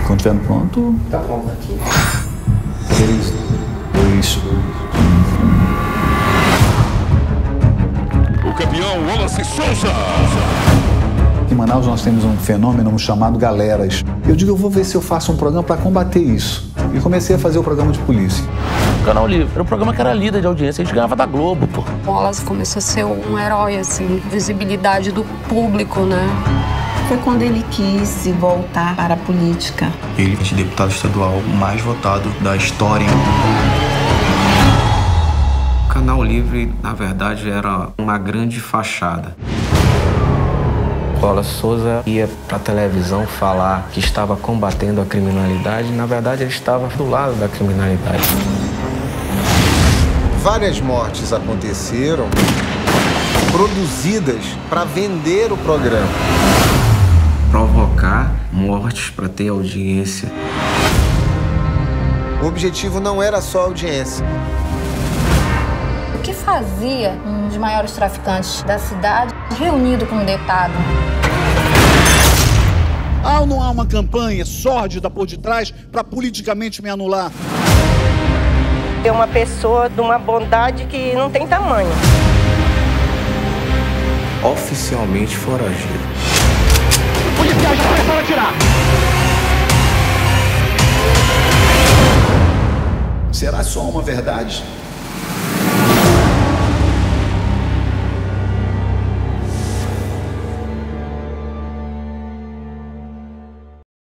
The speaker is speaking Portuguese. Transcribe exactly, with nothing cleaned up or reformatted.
Quando estiver pronto... Tá pronto aqui. Três, dois, O campeão Wallace Souza. Em Manaus nós temos um fenômeno chamado galeras. Eu digo, eu vou ver se eu faço um programa para combater isso. E comecei a fazer o programa de polícia. O Canal Livre era um programa que era líder de audiência, a gente ganhava da Globo, pô. O Wallace começou a ser um herói, assim, visibilidade do público, né? Foi quando ele quis voltar para a política. Ele é o deputado estadual mais votado da história. O Canal Livre, na verdade, era uma grande fachada. Wallace Souza ia para a televisão falar que estava combatendo a criminalidade, e, na verdade, ele estava do lado da criminalidade. Várias mortes aconteceram produzidas para vender o programa. Provocar mortes para ter audiência. O objetivo não era só audiência. O que fazia um dos maiores traficantes da cidade reunido com um deputado? Há ou não há uma campanha sórdida por detrás para politicamente me anular? É uma pessoa de uma bondade que não tem tamanho. Oficialmente foragido. O policial já começou a atirar. Será só uma verdade?